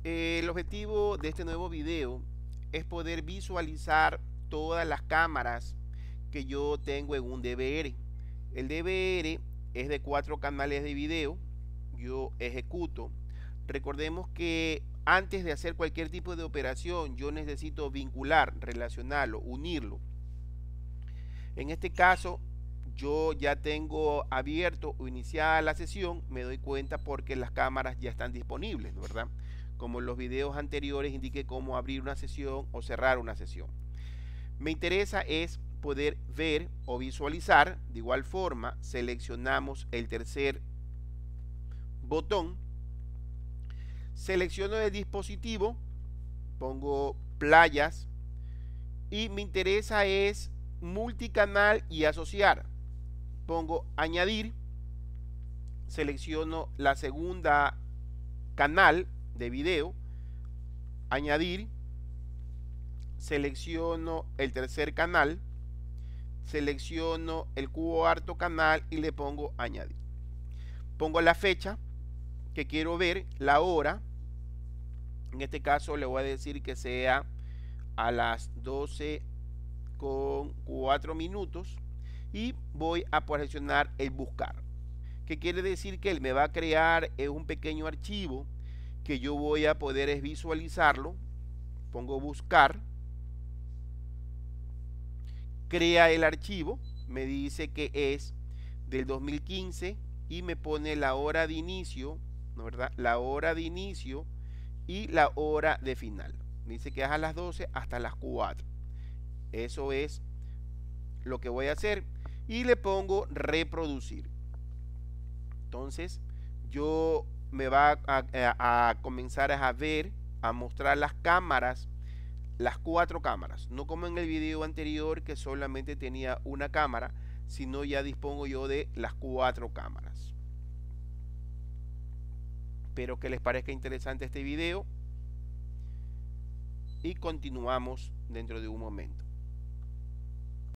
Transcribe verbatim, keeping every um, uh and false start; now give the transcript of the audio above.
Eh, el objetivo de este nuevo video es poder visualizar todas las cámaras que yo tengo en un D V R. El D V R es de cuatro canales de video. Yo ejecuto. Recordemos que antes de hacer cualquier tipo de operación yo necesito vincular, relacionarlo, unirlo. En este caso yo ya tengo abierto o iniciada la sesión, me doy cuenta porque las cámaras ya están disponibles, ¿verdad? Como en los videos anteriores indiqué cómo abrir una sesión o cerrar una sesión. Me interesa es poder ver o visualizar. De igual forma seleccionamos el tercer botón, selecciono el dispositivo, pongo playas y me interesa es multicanal y asociar. Pongo añadir, selecciono la segunda canal de video, añadir, selecciono el tercer canal, selecciono el cuarto canal y le pongo añadir. Pongo la fecha que quiero ver, la hora. En este caso le voy a decir que sea a las doce con cuatro minutos y voy a presionar el buscar, que quiere decir que él me va a crear un pequeño archivo que yo voy a poder visualizarlo. Pongo buscar, crea el archivo, me dice que es del dos mil quince y me pone la hora de inicio, ¿no, verdad? La hora de inicio y la hora de final. Me dice que es a las doce hasta las cuatro. Eso es lo que voy a hacer y le pongo reproducir. Entonces yo me va a, a, a comenzar a ver, a mostrar las cámaras, las cuatro cámaras, no como en el video anterior que solamente tenía una cámara, sino ya dispongo yo de las cuatro cámaras. Espero que les parezca interesante este video y continuamos dentro de un momento.